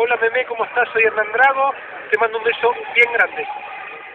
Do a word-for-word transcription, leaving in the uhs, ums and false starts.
Hola Meme, ¿cómo estás? Soy Hernán Drago, te mando un beso bien grande.